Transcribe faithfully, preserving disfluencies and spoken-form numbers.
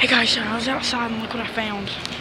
Hey guys, so I was outside and look what I found.